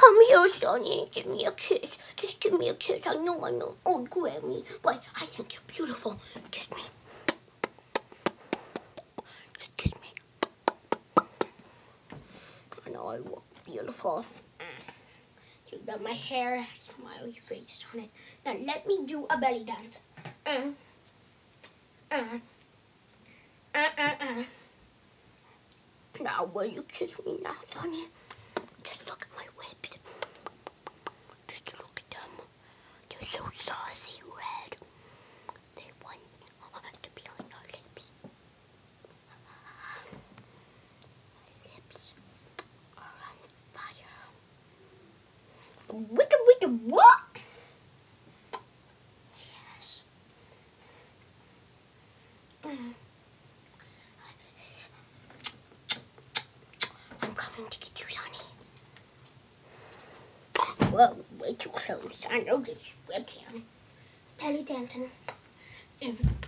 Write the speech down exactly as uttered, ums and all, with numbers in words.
Come here, Sonny. Give me a kiss. Just give me a kiss. I know I'm an old Grammy, but I think you're beautiful. Kiss me. Just kiss me. I know I look beautiful. So that my hair has smiley faces on it. Now let me do a belly dance. Uh, uh, uh, uh, uh. Now will you kiss me now, Sonny? Just look at my lips. Just look at them. They're so saucy red. They want to be on our lips. My lips are on fire. Wicka wicka what? Yes. Mm. I'm coming to get you, Sonny. Whoa, way too close. I know this webcam. Belly dancing. Mm.